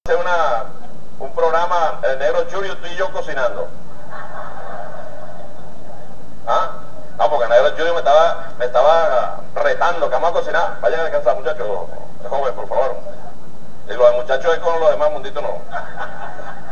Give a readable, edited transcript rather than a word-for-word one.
Este es un programa, el Negro Churio, tú y yo cocinando. ¿Ah? No, porque el Negro Churio me estaba retando, que vamos a cocinar. Vayan a descansar, muchachos, joven, por favor. Y los muchachos es con los demás, Mundito no.